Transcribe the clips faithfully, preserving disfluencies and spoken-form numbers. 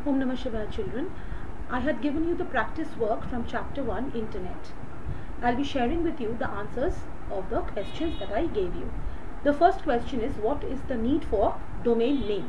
Om Namah Shivaya, children. I had given you the practice work from chapter one, Internet. I'll be sharing with you the answers of the questions that I gave you. The first question is, what is the need for domain name?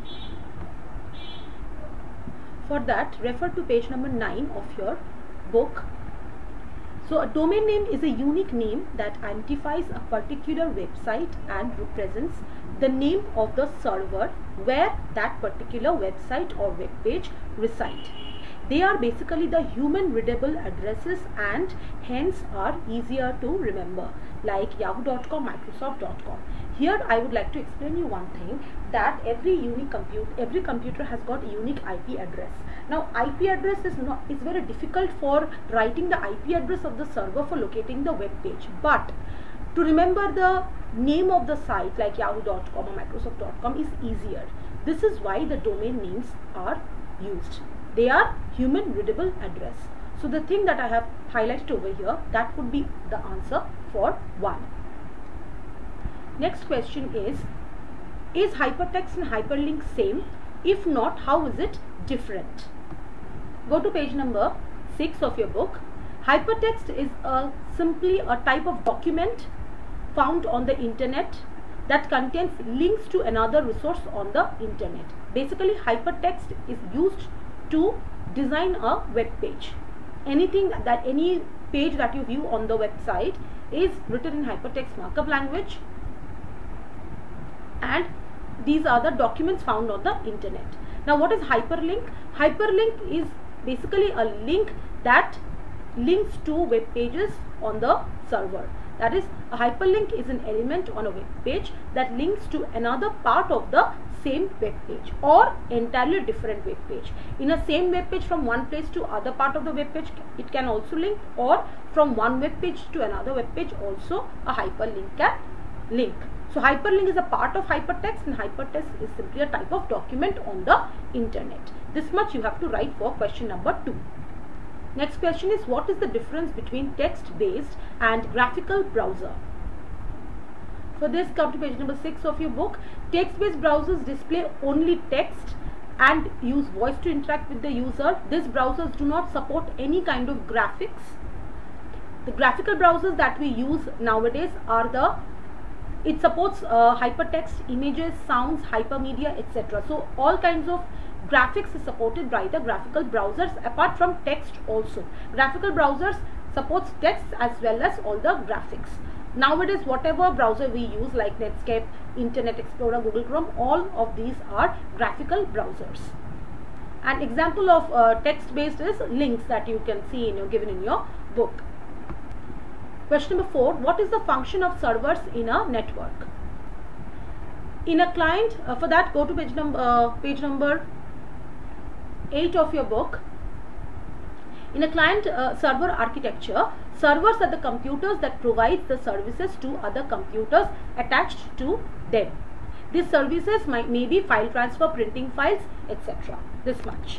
For that, refer to page number nine of your book. So a domain name is a unique name that identifies a particular website and represents the name of the server where that particular website or web page resides. They are basically the human readable addresses and hence are easier to remember, like yahoo dot com, microsoft dot com. Here I would like to explain you one thing, that every unique compute every computer has got a unique I P address. Now I P address is not is very difficult for writing the I P address of the server for locating the web page, but to remember the name of the site like yahoo dot com or microsoft dot com is easier. This is why the domain names are used. They are human readable address. So the thing that I have highlighted over here, that would be the answer for one. Next question is, is hypertext and hyperlink same? If not, how is it different? Go to page number six of your book. Hypertext is a, simply a type of document found on the internet that contains links to another resource on the internet. Basically, hypertext is used to design a web page. Anything that any page that you view on the website is written in hypertext markup language, and these are the documents found on the internet. Now what is hyperlink? Hyperlink is basically a link that links to web pages on the server. That is, a hyperlink is an element on a web page that links to another part of the same web page or entirely different web page. In a same web page, from one place to other part of the web page, it can also link, or from one web page to another web page also a hyperlink can link. So hyperlink is a part of hypertext, and hypertext is simply a type of document on the internet. This much you have to write for question number two. Next question is, what is the difference between text-based and graphical browser? For this, come to page number six of your book. Text-based browsers display only text and use voice to interact with the user. These browsers do not support any kind of graphics. The graphical browsers that we use nowadays are the It supports uh, hypertext, images, sounds, hypermedia, et cetera. So all kinds of graphics is supported by the graphical browsers apart from text also. Graphical browsers supports text as well as all the graphics. Nowadays, whatever browser we use like Netscape, Internet Explorer, Google Chrome, all of these are graphical browsers. An example of uh, text-based is links that you can see in your given in your book. Question number four, what is the function of servers in a network? In a client, uh, for that go to page number uh, page number eight of your book. In a client uh, server architecture, servers are the computers that provide the services to other computers attached to them. These services might may be file transfer, printing files, et cetera. This much.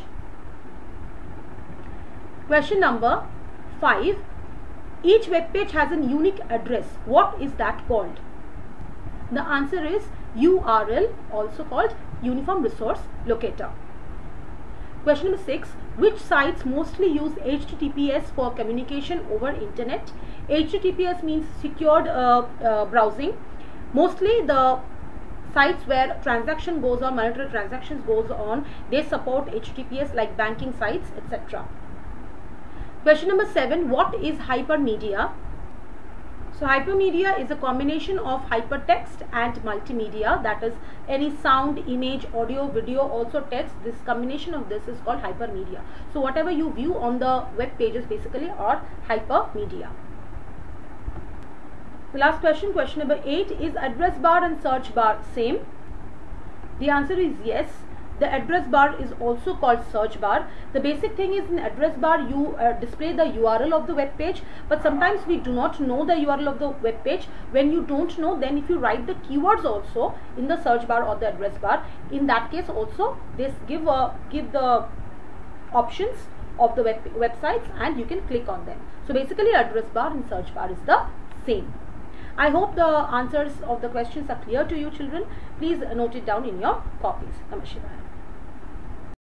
Question number five. Each web page has a unique address. What is that called? The answer is U R L, also called Uniform Resource Locator. Question number six. Which sites mostly use H T T P S for communication over internet? H T T P S means secured uh, uh, browsing. Mostly the sites where transaction goes on, monetary transactions goes on, they support H T T P S, like banking sites, et cetera. Question number seven, what is hypermedia? So hypermedia is a combination of hypertext and multimedia, that is any sound, image, audio, video, also text. This combination of this is called hypermedia. So whatever you view on the web pages basically are hypermedia. The last question, question number eight, is address bar and search bar same? The answer is yes. The address bar is also called search bar. The basic thing is, in address bar you uh, display the U R L of the web page, but sometimes we do not know the U R L of the web page. When you don't know, then if you write the keywords also in the search bar or the address bar, in that case also this give uh, give the options of the web websites and you can click on them. So basically address bar and search bar is the same. I hope the answers of the questions are clear to you, children. Please note it down in your copies. Namah Shivaya.